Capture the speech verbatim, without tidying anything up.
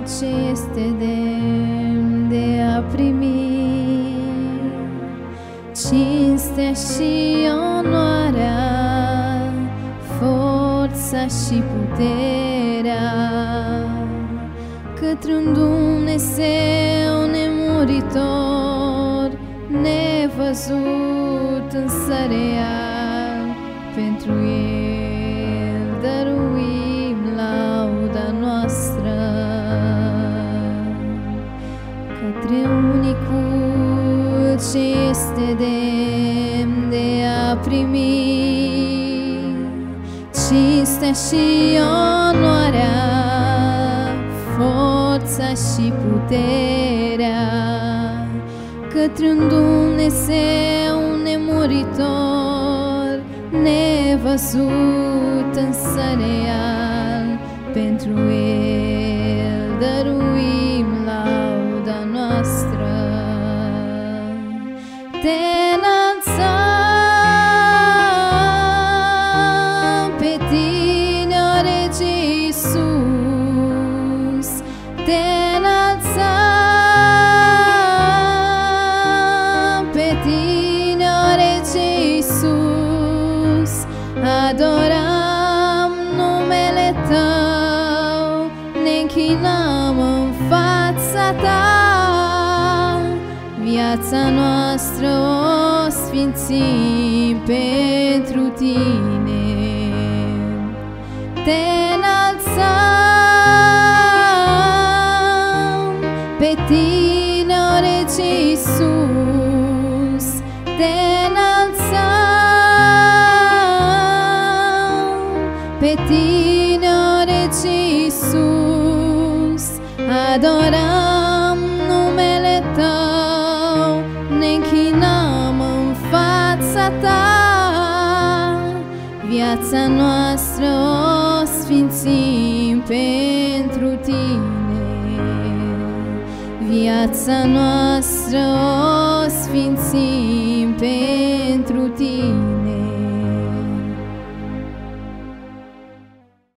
ce este demn de a primi cinstea și onoarea, forța și puterea către-un Dumnezeu nemuritor, nevăzut însă real. Pentru El dăruim lauda noastră către unicul ce este demn de a primi cinstea și onoarea, forța și puterea către-un Dumnezeu nemuritor, nevăzut însă real. Pentru El dăruim lauda noastră. Te înălțăm pe Tine, o Rege Iisus, te înălțăm pe Tine, o Rege Iisus, adorăm numele Tău, ne închinăm în fața Ta. Viața noastră o sfințim pentru Tine. Te înălțăm pe Tine, o Rege Iisus, te înălțăm pe Tine, o Rege Iisus, adorăm numele Tău, ne închinăm în fața Ta. Viața noastră o sfințim pentru Tine. Viața noastră o sfințim